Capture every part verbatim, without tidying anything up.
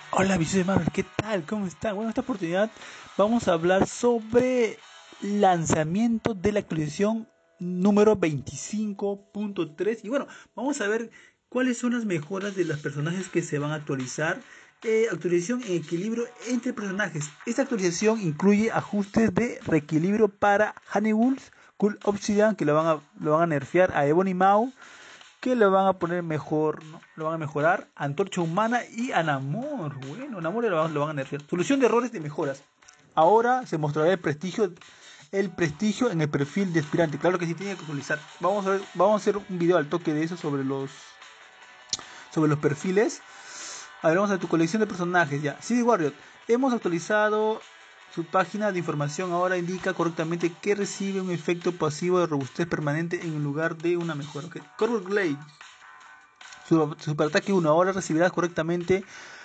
Hola, Vicente Marvel, ¿qué tal? ¿Cómo está? Bueno, en esta oportunidad vamos a hablar sobre lanzamiento de la actualización número veinticinco punto tres y bueno, vamos a ver cuáles son las mejoras de los personajes que se van a actualizar. Eh, actualización en equilibrio entre personajes. Esta actualización incluye ajustes de reequilibrio para Honeywolf, Cool Obsidian, que lo van a, lo van a nerfear a Ebony Maw, que lo van a poner mejor, ¿no? Lo van a mejorar. Antorcha Humana y Anamor. Bueno, Anamor lo van, lo van a nerfear. Solución de errores de mejoras. Ahora se mostrará el prestigio el prestigio en el perfil de aspirante. Claro que sí tiene que actualizar. Vamos a ver, vamos a hacer un video al toque de eso sobre los sobre los perfiles. A ver, vamos a tu colección de personajes ya. C D Warrior. Hemos actualizado su página de información. Ahora indica correctamente que recibe un efecto pasivo de robustez permanente en lugar de una mejora. Okay. Corvus Glaive. Su superataque uno. Ahora recibirás correctamente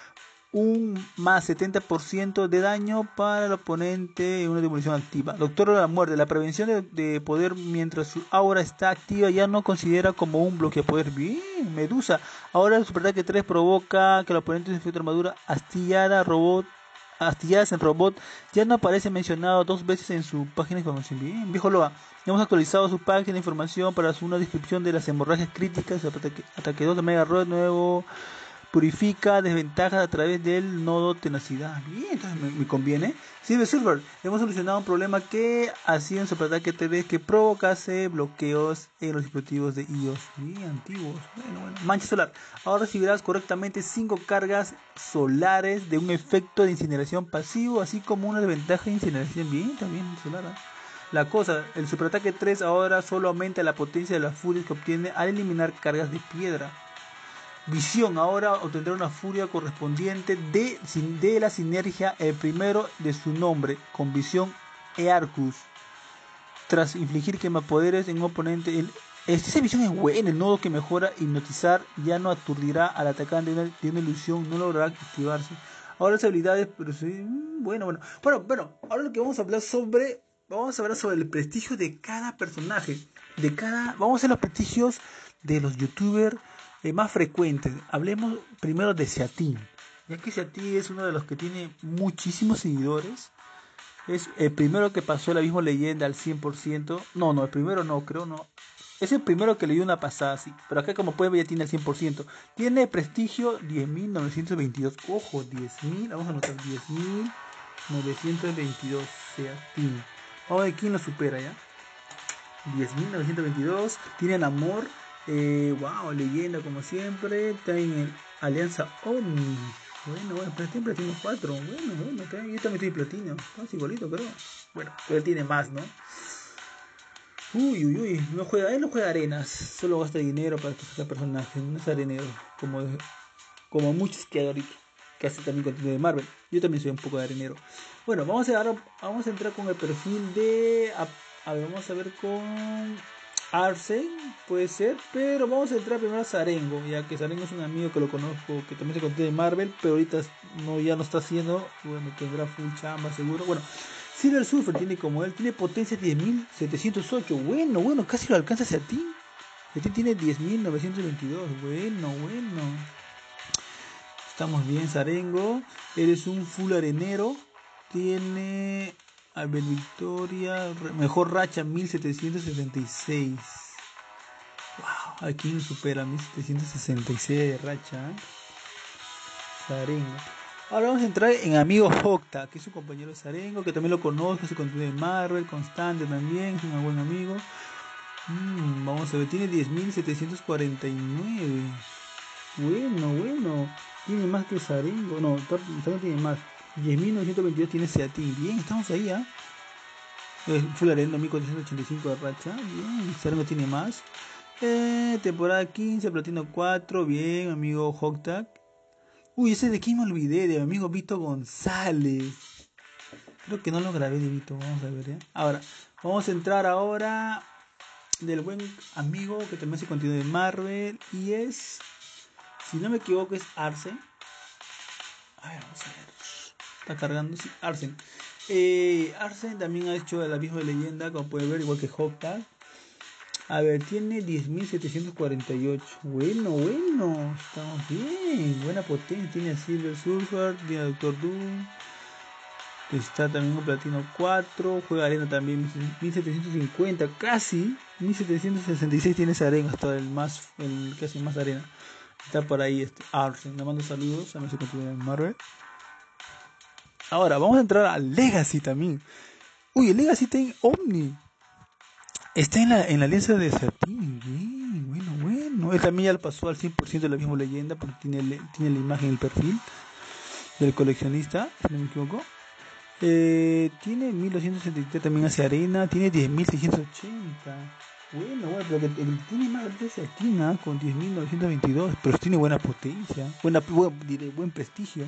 un más setenta por ciento de daño para el oponente en una demolición activa. Doctor de la muerte. La prevención de, de poder mientras su aura está activa ya no considera como un bloqueapoder. Bien, Medusa. Ahora el superataque tres provoca que el oponente se efecto armadura astillada, robot, astilladas en robot. Ya no aparece mencionado dos veces en su página de información. Bien, viejo Loa. Hemos actualizado su página de información para una descripción de las hemorragias críticas. Ataque, ataque dos de Mega Road nuevo. Purifica desventajas a través del nodo tenacidad. Bien, entonces me, me conviene. Silver Silver, hemos solucionado un problema que hacía en Superataque tres que provocase bloqueos en los dispositivos de iOS. Bien, antiguos. Bueno, bueno. Mancha solar. Ahora recibirás correctamente cinco cargas solares de un efecto de incineración pasivo, así como una desventaja de incineración. Bien, también solar. ¿eh? La cosa, el Superataque tres ahora solo aumenta la potencia de las furias que obtiene al eliminar cargas de piedra. Visión ahora obtendrá una furia correspondiente de, de la sinergia el primero de su nombre con Visión Earcus. Tras infligir quemapoderes en un oponente, el, esta visión es buena. El nodo que mejora hipnotizar ya no aturdirá al atacante de una, de una ilusión, no logrará activarse. Ahora las habilidades, pero sí, bueno, bueno. Bueno, bueno, ahora lo que vamos a hablar sobre, vamos a hablar sobre el prestigio de cada personaje, de cada, vamos a hacer los prestigios de los youtubers eh, más frecuentes. Hablemos primero de Seatin, ya que Seatin es uno de los que tiene muchísimos seguidores. Es el primero que pasó la misma leyenda al cien por ciento. No, no, el primero no, creo no. Es el primero que le dio una pasada, sí. Pero acá como pueden ver ya tiene el cien por ciento. Tiene prestigio diez mil novecientos veintidós. Ojo, diez mil. Vamos a anotar diez mil novecientos veintidós. Seatin. Vamos a ver quién lo supera ya. diez mil novecientos veintidós. Tienen amor. Eh, wow, leyenda como siempre. Tienen Alianza Omni. Bueno, bueno, pero siempre tiene cuatro. Bueno, bueno, está, yo también estoy platino. Casi igualito, creo. Bueno, pero él tiene más, ¿no? Uy, uy, uy. No juega, él no juega arenas. Solo gasta dinero para escoger personajes. No es arenero. Como, como muchos que hay ahorita. Que hace también contenido de Marvel. Yo también soy un poco de arenero. Bueno, vamos a, ahora, vamos a entrar con el perfil de. A, a ver, vamos a ver con. Arsen, puede ser, pero vamos a entrar primero a Sarengo, ya que Sarengo es un amigo que lo conozco, que también se contiene de Marvel, pero ahorita no, ya no está haciendo, bueno, tendrá full chamba seguro. Bueno, Silver Surfer tiene como él, tiene potencia diez mil setecientos ocho, bueno, bueno, casi lo alcanza a ti. A ti tiene diez mil novecientos veintidós, bueno, bueno. Estamos bien, Sarengo, eres un full arenero, tiene a ver, Victoria, mejor racha mil setecientos setenta y seis. Wow, aquí nos supera mil setecientos sesenta y seis de racha. ¿eh? Sarengo. Ahora vamos a entrar en amigo Hokta, que es su compañero de Sarengo, que también lo conozco, se contenido de Marvel, constante también, es un buen amigo. Mm, vamos a ver, tiene diez mil setecientos cuarenta y nueve. Bueno, bueno, tiene más que Sarengo, no, también tiene más. diez mil novecientos veintidós tiene Seatin, bien, estamos ahí, ¿ah? ¿eh? Full Arendo mil cuatrocientos ochenta y cinco de racha, bien, Sarengo tiene más. Eh, temporada quince, platino cuatro, bien, amigo Hogtag. Uy, ese de quién me olvidé, de mi amigo Vito González. Creo que no lo grabé de Vito, vamos a ver, ¿eh? Ahora, vamos a entrar ahora del buen amigo que también se contenido de Marvel y es, si no me equivoco, es Arsen. A ver, vamos a ver. Está cargando, sí, Arsen. Eh, Arsen también ha hecho el abismo de leyenda, como pueden ver, igual que Hogtag. A ver, tiene diez mil setecientos cuarenta y ocho. Bueno, bueno, estamos bien. Buena potencia. Tiene a Silver Surfer, tiene a Doctor Doom. Está también un platino cuatro. Juega arena también mil setecientos cincuenta, casi. mil setecientos sesenta y seis tiene esa arena, hasta el más, el que hace más arena. Está por ahí este Arsen. Le mando saludos a nuestro contenido en Marvel. Ahora, vamos a entrar al Legacy también. Uy, el Legacy está en Omni. Está en la, en la alianza de Sertín. Bien, bueno, bueno. Él también ya lo pasó al cien por ciento de la misma leyenda, porque tiene, tiene la imagen, el perfil del coleccionista, si no me equivoco. Eh, tiene mil doscientos sesenta y tres, también hace arena. Tiene diez mil seiscientos ochenta. Bueno, bueno, pero que el tiene más de Sertina con diez mil novecientos veintidós. Pero tiene buena potencia, buena, buen, diré, buen prestigio.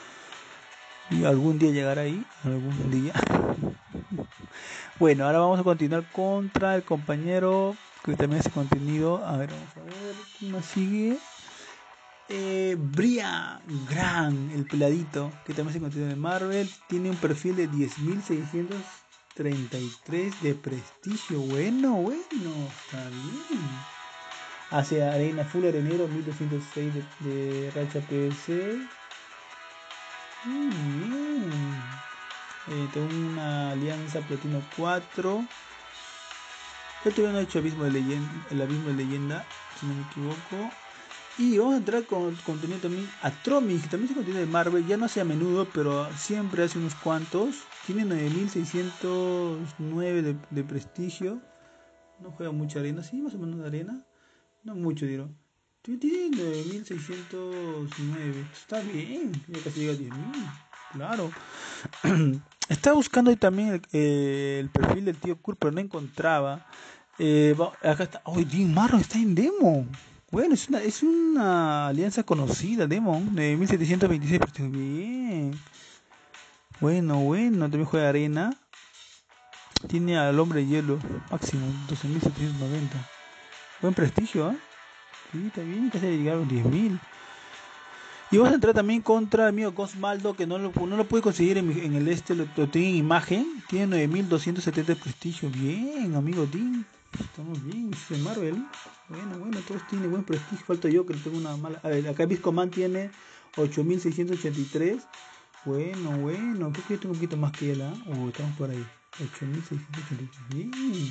Y algún día llegará ahí, algún día. Bueno, ahora vamos a continuar contra el compañero que también hace contenido. A ver, vamos a ver quién más sigue. Eh, Brian Gran, el peladito, que también hace contenido de Marvel. Tiene un perfil de diez mil seiscientos treinta y tres de prestigio. Bueno, bueno, está bien. Hace arena full arenero, mil doscientos seis de, de racha P V C. Muy bien. Eh, tengo una alianza platino cuatro. Yo todavía no he hecho abismo de leyenda, el abismo de leyenda, si no me equivoco. Y vamos a entrar con contenido también a Tromi, que también es contenido de Marvel. Ya no hace a menudo, pero siempre hace unos cuantos. Tiene nueve mil seiscientos nueve de, de prestigio. No juega mucha arena, sí, más o menos de arena. No mucho, diré. Tiene nueve mil seiscientos nueve. Está bien, ya casi llega a diez mil. Claro. Estaba buscando ahí también el, eh, el perfil del tío Kurt, pero no encontraba. Eh, va, acá está. Oh, Jim Marron está en demo. Bueno, es una, es una alianza conocida, demo. De mil setecientos veintiséis. Bien. Bueno, bueno. También juega arena. Tiene al hombre de hielo. Máximo, doce mil setecientos noventa. Buen prestigio, ¿eh? Sí, está bien. Casi llegaron a los diez mil. Y vamos a entrar también contra el amigo Cosmaldo, que no lo, no lo pude conseguir en, en el este, lo, lo tengo en imagen. Tiene nueve mil doscientos setenta de prestigio. Bien, amigo Dean. Estamos bien, es de Marvel. Bueno, bueno, todos tienen buen prestigio. Falta yo que tengo una mala. A ver, acá Viscoman tiene ocho mil seiscientos ochenta y tres. Bueno, bueno, creo que yo tengo un poquito más que él, ¿eh? Oh, estamos por ahí. ocho mil seiscientos ochenta y tres. Bien.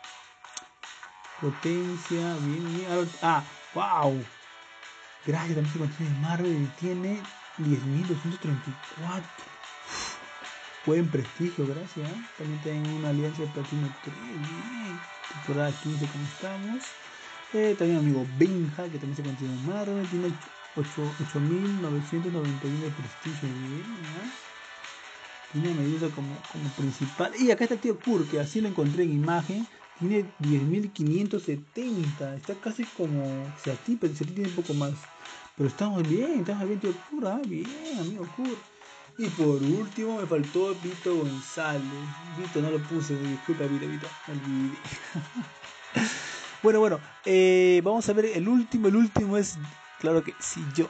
Potencia, bien, bien. Ah, wow. Gracias, también se contiene de Marvel y tiene diez mil doscientos treinta y cuatro. Buen prestigio, gracias. ¿eh? También tengo una alianza de platino tres. Bien. Temporada quince, como estamos. Eh, también amigo Benja, que también se contiene de Marvel. Tiene ocho mil novecientos noventa y uno de prestigio. Bien, ¿eh? Tiene medida como, como principal. Y acá está el tío Kurt, que así lo encontré en imagen. Tiene diez mil quinientos setenta. Está casi como Seati, pero Seati tiene un poco más. Pero estamos bien, estamos bien, tío Kurt. ¿eh? Bien, amigo Kurt. Y por último me faltó Vito González. Vito no lo puse, disculpa Vito, Vito. Me olvidé. Bueno, bueno. Eh, vamos a ver el último. El último es, claro que sí, yo.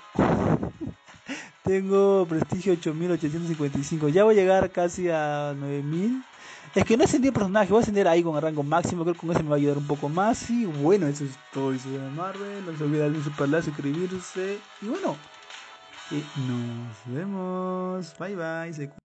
Tengo prestigio ocho mil ochocientos cincuenta y cinco. Ya voy a llegar casi a nueve mil. Es que no he ascendido personaje, voy a ascender ahí con el rango máximo. Creo que con eso me va a ayudar un poco más. Y bueno, eso es todo. Eso es Marvel. No se olviden darle un super like, suscribirse. Y bueno, eh, nos vemos. Bye bye.